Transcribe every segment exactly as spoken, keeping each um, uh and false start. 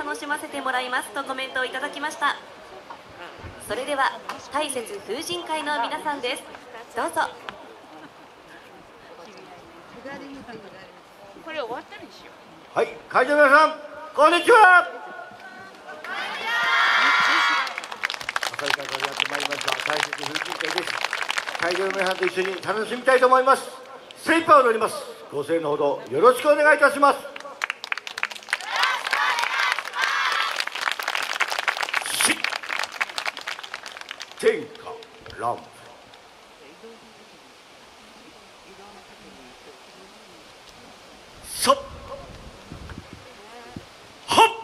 楽しませてもらいますとコメントをいただきました。それでは大雪風神会の皆さんです。どうぞ。 これ終わったにしよう。はい、会場の皆さん、こんにちは。浅井会からやってまいりました大雪風神会です。会場の皆さんと一緒に楽しみたいと思います。精一杯踊ります。ご声援のほどよろしくお願いいたします。天下乱舞、そっはっ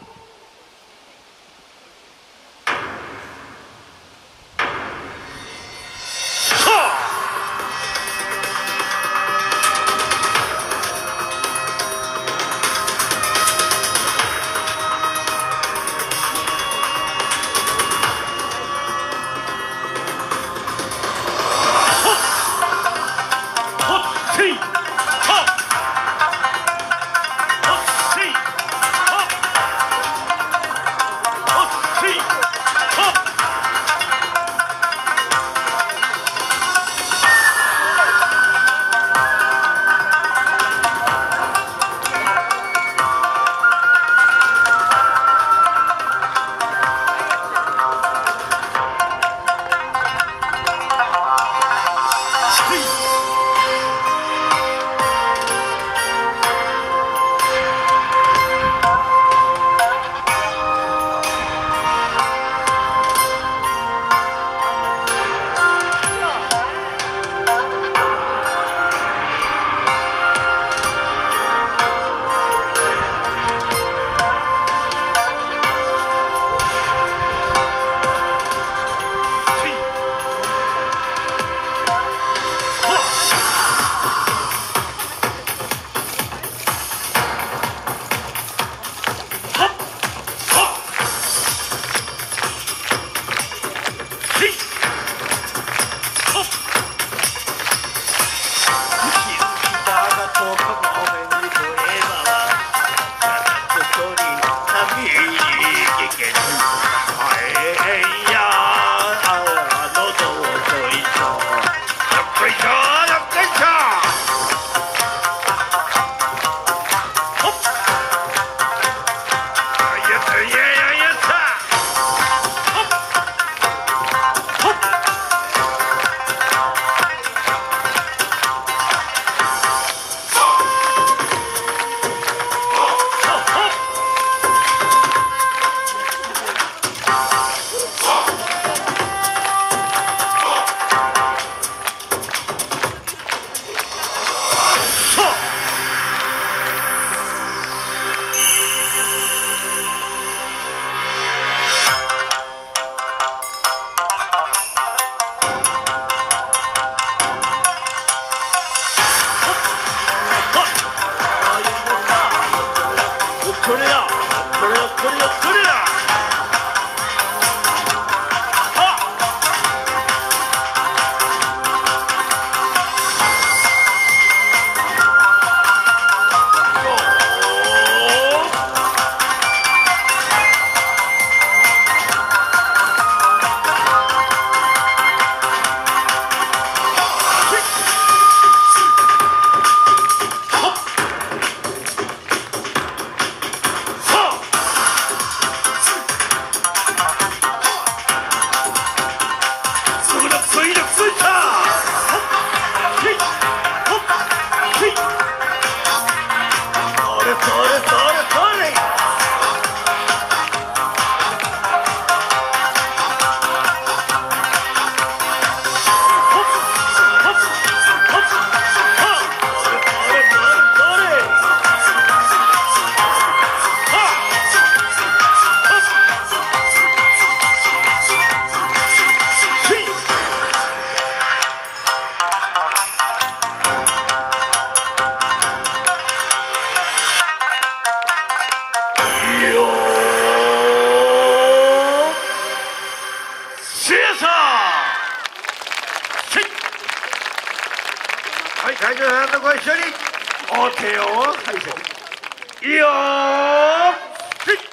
はい、会場の皆さんご一緒にお手を拝借。いいよー、はい、あ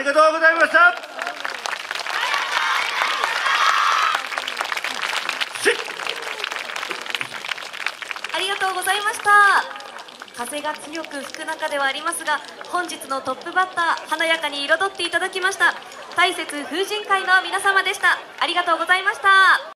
がとうございました。 ありがとうございました。風が強く吹く中ではありますが、本日のトップバッター、華やかに彩っていただきました大雪風神会の皆様でした。ありがとうございました。